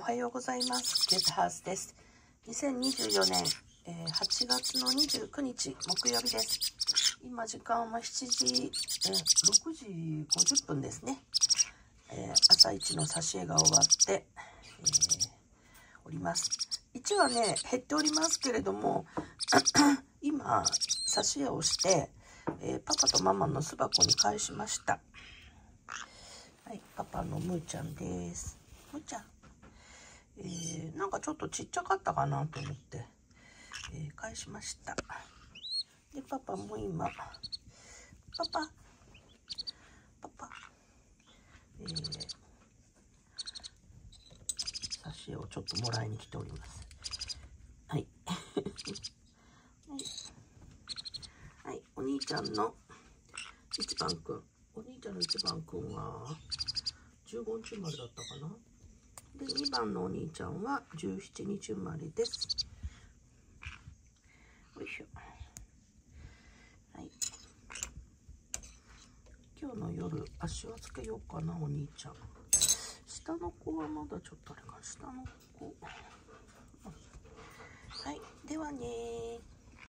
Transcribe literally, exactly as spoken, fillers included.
はようございます。ゲストハウスです。にせんにじゅうよねん、えー、はちがつのにじゅうくにち木曜日です。今時間はしちじ、えー、ろくじごじゅっぷんですね。えー、朝一の挿絵が終わって、えー、おります。いちはね減っておりますけれども今挿絵をして、えー、パパとママの巣箱に返しました。はい、パパのむーちゃんです。むーちゃん、えー、なんかちょっとちっちゃかったかなと思って、えー、返しました。でパパも今パパパパ、えー、挿絵をちょっともらいに来ております。はいはい、はい、お兄ちゃんの一番くん、お兄ちゃんの一番くんはじゅうごにち生まれだったかな。でにばんのお兄ちゃんはじゅうしちにち生まれです。よいしょ。はい、今日の夜足輪つけようかな。お兄ちゃん、下の子はまだちょっとあれか。下の子、はい、ではねー。